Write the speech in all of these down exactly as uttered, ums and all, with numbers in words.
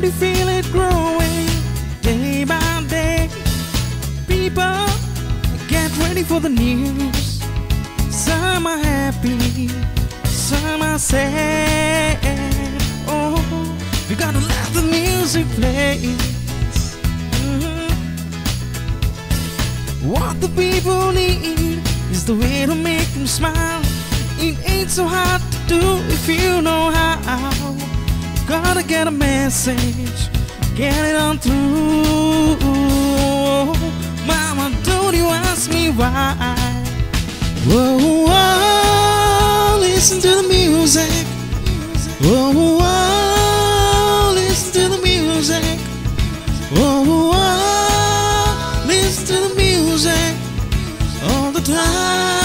you feel it growing day by day. People, get ready for the news. Some are happy, some are sad. Oh, we gotta let the music play. Mm-hmm. What the people need is the way to make them smile. It ain't so hard to do if you know how. Gotta get a message, get it on through. Mama, don't you ask me why. Whoa, whoa, listen to the music. Whoa, whoa, listen to the music. Whoa, whoa, listen to the music all the time.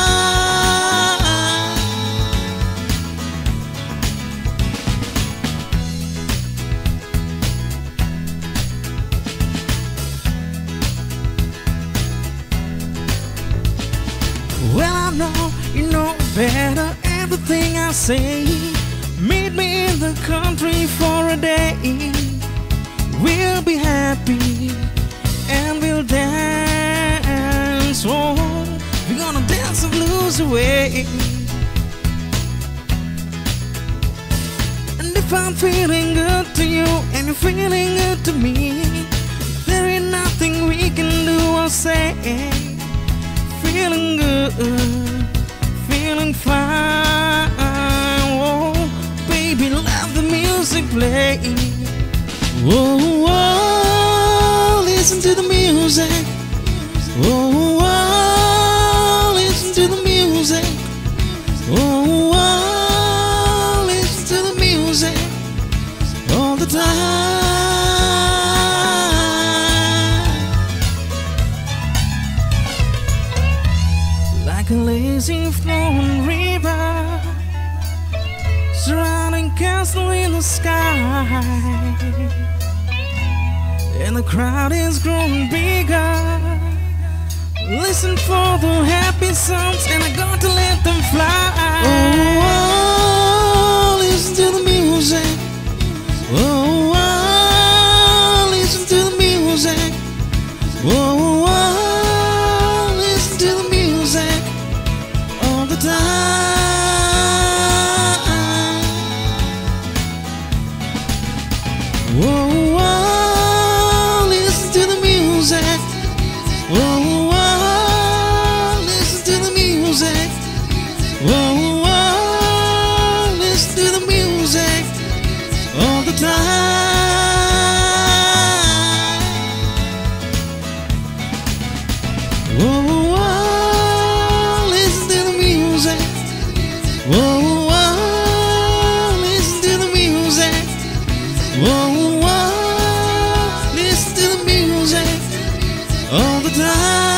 Well, I know you know better. Everything I say, meet me in the country for a day. We'll be happy and we'll dance. Oh, we're gonna dance the blues away. And if I'm feeling good to you and you're feeling good to me, there ain't nothing we can do or say. Feeling good, feeling fine. Oh, baby, let the music play. Whoa, whoa, listen to the music. Whoa, whoa, listen to the music. Whoa, whoa, listen to the music all the time. Like a lazy flowing river, surrounding castle in the sky, and the crowd is growing bigger. Listen for the happy sounds, and I got to let them fly. Oh, oh, listen to the music. Oh, oh, listen to the music. Oh, oh, listen to the music all the time. Whoa, whoa, listen to the music. Whoa, whoa, listen to the music. Whoa, whoa, listen to the music all the time. Whoa, whoa, listen to the music. Whoa, whoa, listen to the music. Whoa, whoa, listen to the music all the time.